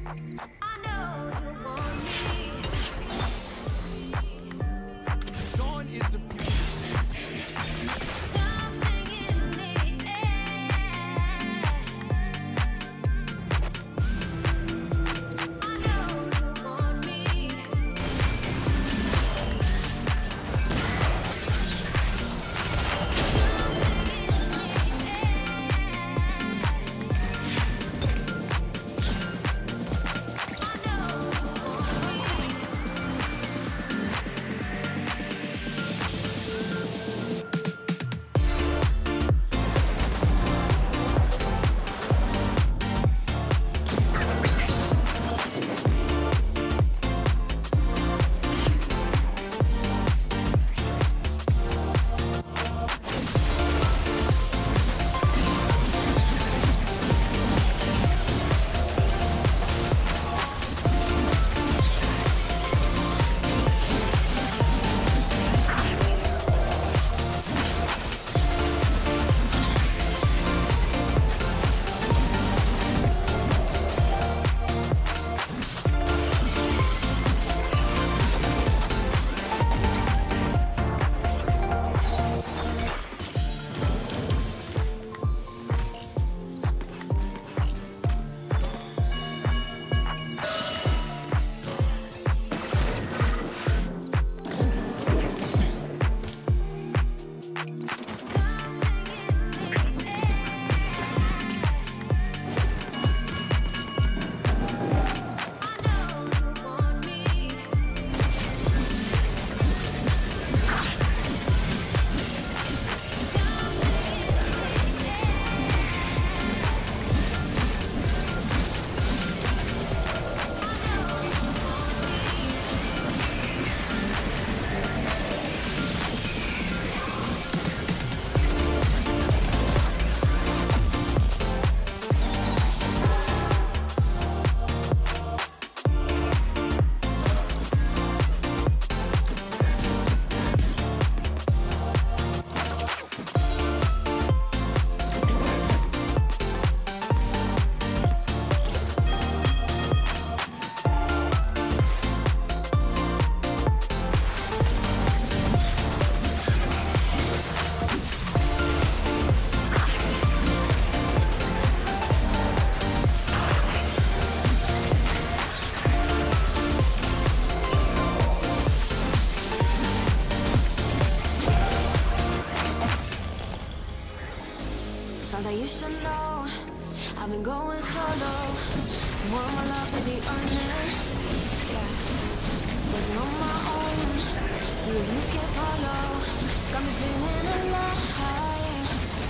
I know you want me. Dawn is the future. Something in the air. I know you want me. That you should know, I've been going solo. More of my love to be earning, yeah. Dancing on my own, see if you can follow. Got me feeling alive.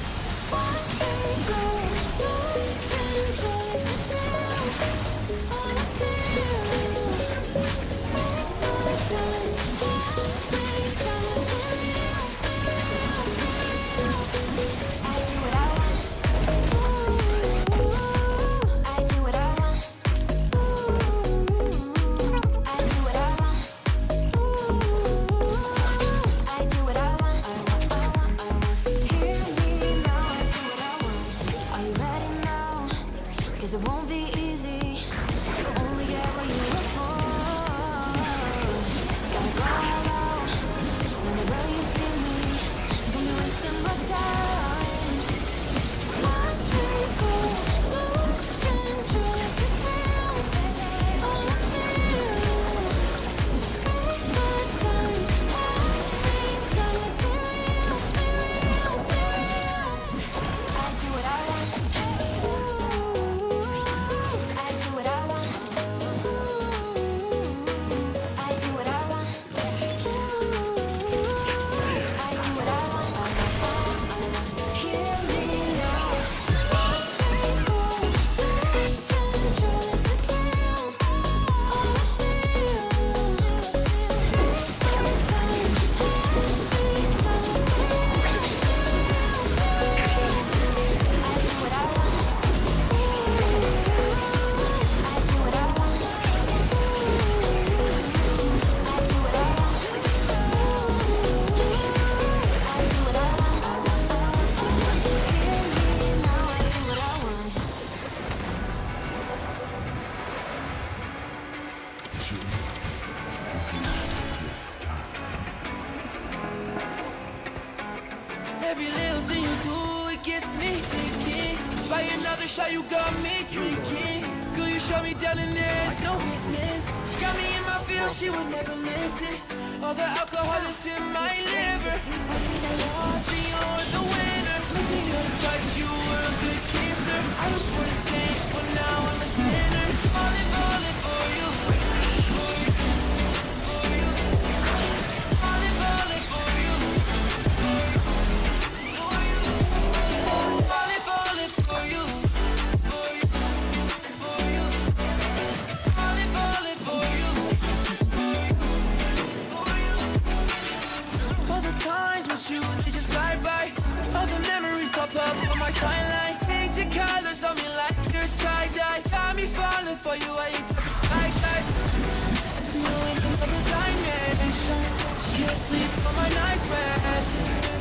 Watch me go, lose control myself. All I feel, fight myself. Watch me go, I do what I want. I do what I want. Every little thing you do, it gets me thinking. By another shot, you got me drinking. Girl, you shut me down and there's no witness. Got me in my feels, she would never listen. All the alcohol that's in my liver. I think I lost, but you're the winner. Missing your touch, you were a good kisser. I was born a saint, but now I'm a sinner. Falling for you. You, they just fly by. All the memories pop up on my timeline. Change your colors on me like you're tie-dye. Got me falling for you, I ain't the sky. See you in another dimension. Can't sleep on my night's rest.